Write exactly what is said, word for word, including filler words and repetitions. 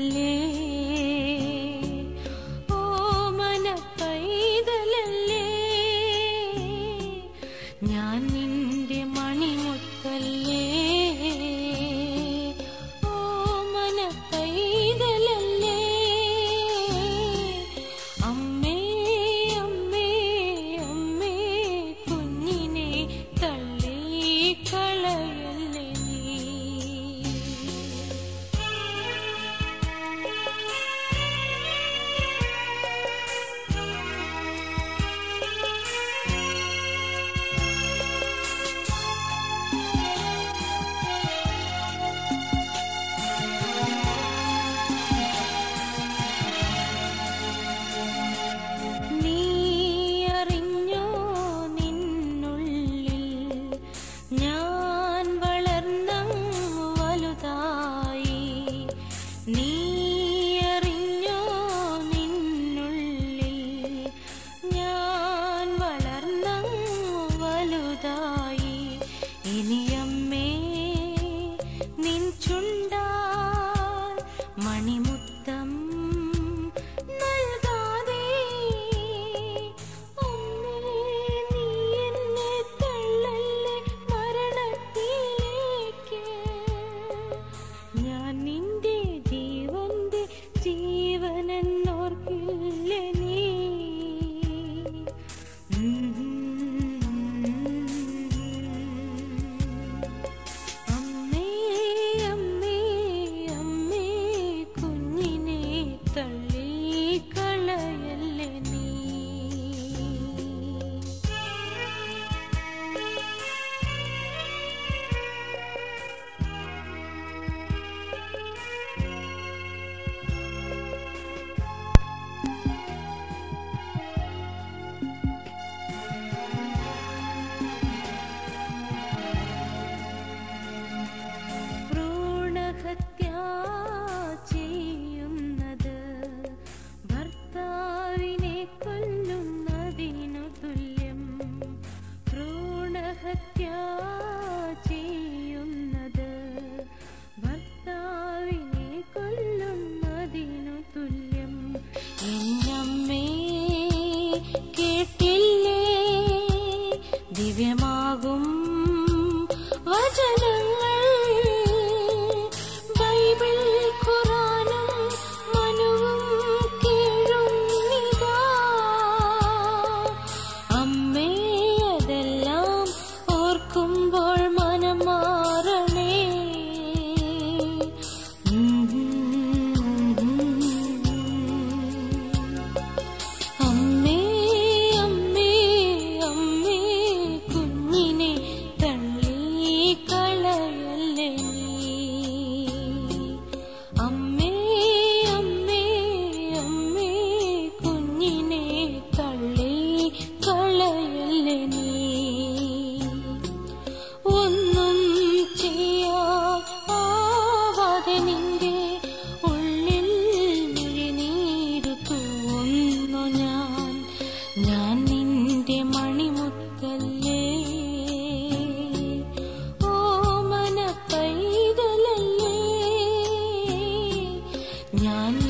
മണിമുത്തല്ലേ, ഓമന പൈതലല്ലേ, ഞാൻ നിന്റെ മണിമുത്തല്ലേ, ഓമന പൈതലല്ലേ. അമ്മേ അമ്മേ അമ്മേ കുഞ്ഞിനെ തള്ളിക്കളയല്ലേ നീ. മണിമുത്തം നൽകാതെ അമ്മേ നീ എന്നെ തള്ളല്ലേ മരണത്തിലേക്ക്. ഞാൻ നിന്റെ ജീവന്റെ ജീവനെന്നോർക്കില്ലേ നീ. തള്ളിക്കളയല്ലേ നീ. ഭ്രൂണഹത്യ ചെയ്യുന്നത് ഭർത്താവിനെ കൊല്ലുന്നതിനു തുല്യം. ഭ്രൂണഹത്യ ചെയ്യുന്നത് ഭർത്താവിനെ കൊല്ലുന്നതിനു തുല്യം. എന്നമ്മേ കേട്ടില്ലേ ദിവ്യമാകും വചനങ്ങൾ. ബൈബിൾ ഖുറാനും മനുവും കേഴുന്നിതാ. അമ്മേ അതെല്ലാം ഓർക്കുമ്പോൾ മനം മാറണേ. അമ്മേ അമ്മേ അമ്മേ കുഞ്ഞിനെ തള്ളിക്കളയല്ലേ നീ. അമ്മേ അമ്മേ അമ്മേ കുഞ്ഞിനെ തള്ളിക്കളയല്ലേ നീ. ഒന്നും ചെയ്യാവാതെ നിന്റെ ഉള്ളിൽ മിഴിനീര് തൂവുന്നു ഞാൻ. ഞാൻ നിന്റെ മണിമുത്തല്ലേ, ഓമന പൈതലല്ലേ, ഞാൻ